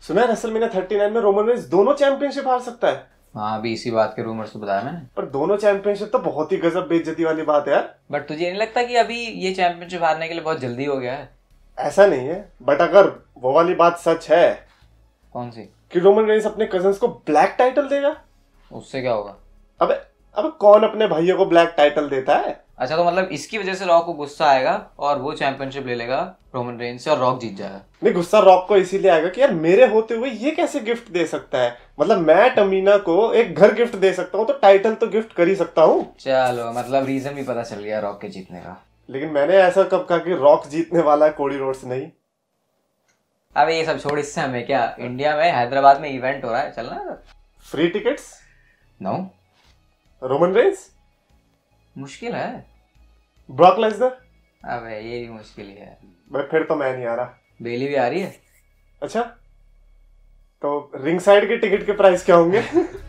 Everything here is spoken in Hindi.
सुना है रेसलमेनिया 39 में रोमन रेंस दोनों चैंपियनशिप हार सकता है। हाँ, अभी इसी बात के रूमर्स तो बताया मैंने। पर दोनों चैंपियनशिप तो बहुत ही गजब बेइज्जती वाली बात है यार। बट तुझे नहीं लगता कि अभी ये चैंपियनशिप हारने के लिए बहुत जल्दी हो गया है? ऐसा नहीं है, बट अगर वो वाली बात सच है। कौन सी? कि रोमन रेंस अपने कजन्स को ब्लैक टाइटल देगा। उससे क्या होगा? अबे अबे कौन अपने भाइयों को ब्लैक टाइटल देता है? अच्छा, तो मतलब इसकी वजह से रॉक को गुस्सा आएगा और वो चैंपियनशिप ले लेगा रोमन रेंस से और रॉक जीत जाएगा। नहीं, गुस्सा रॉक को इसीलिए आएगा कि यार मेरे होते हुए ये कैसे गिफ्ट दे सकता है। मतलब मैं टमीना को एक घर गिफ्ट दे सकता हूँ तो टाइटल तो गिफ्ट कर ही सकता हूँ। चलो, मतलब रीजन भी पता चल गया रॉक के जीतने का। लेकिन मैंने ऐसा कब कहा कि रॉक जीतने वाला है, कोडी रोड्स नहीं। अब ये सब छोड़, इससे हमें क्या। इंडिया में हैदराबाद में इवेंट हो रहा है, चलना है? Free tickets. No. Roman Reigns, मुश्किल है। Brock Lesnar. अबे ये भी मुश्किल ही है। भाई फिर तो मैं नहीं आ रहा। बेली भी आ रही है। अच्छा, तो रिंग साइड के टिकट के प्राइस क्या होंगे?